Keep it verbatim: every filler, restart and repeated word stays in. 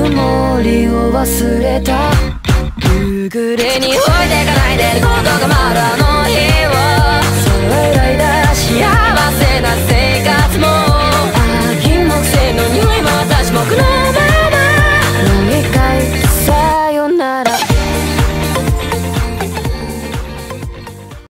もりを忘れた。夕暮れに置いてかないで